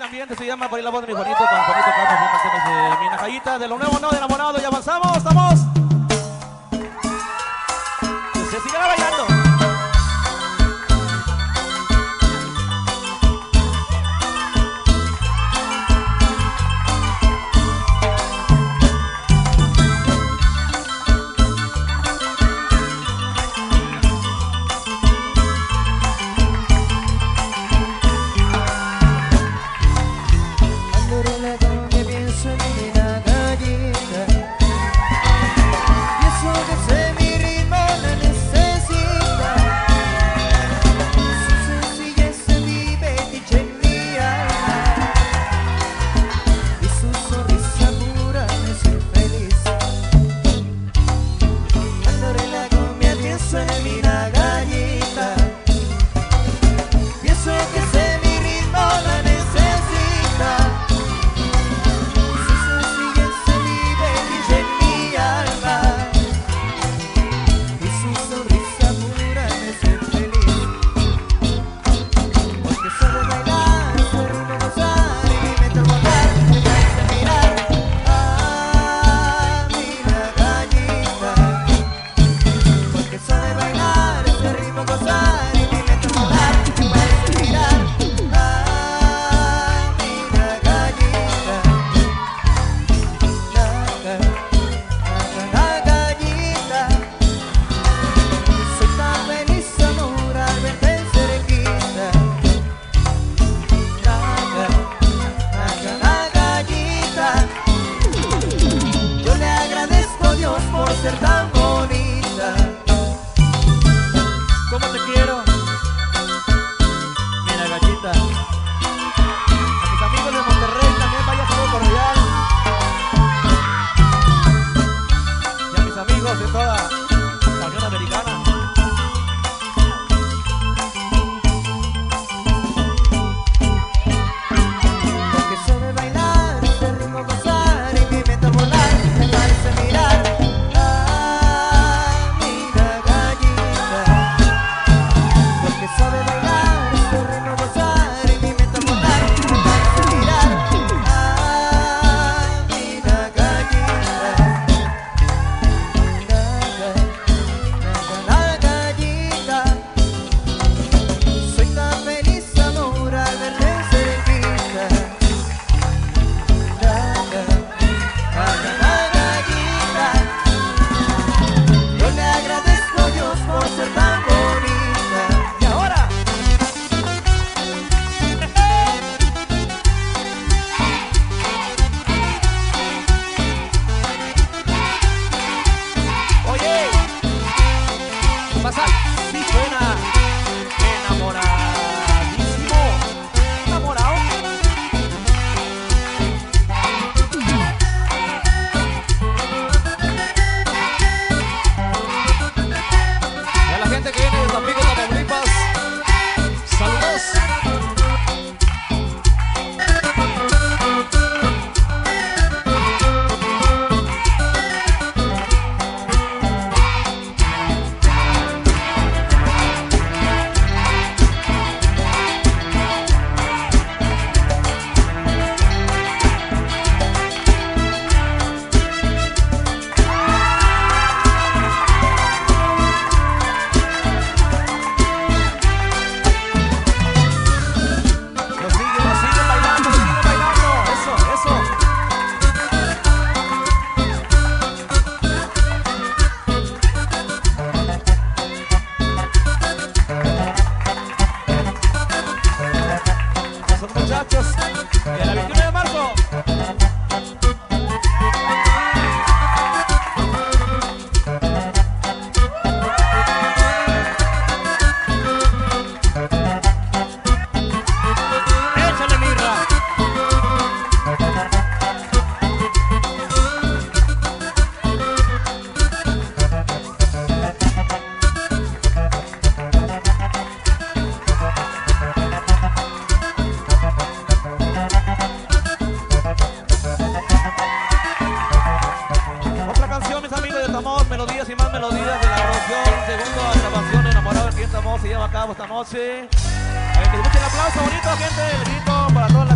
el ambiente se llama por ahí la voz de mi Juanito, con Juanito Castro, mi Najayita, de lo nuevo, no, de enamorado, y avanzamos, estamos. Se sigue bailando. melodías y más melodías de la producción. Segundo grabación, enamorado, aquí estamos, se lleva a cabo esta noche. Que escuchen el aplauso bonito, gente, el grito para toda la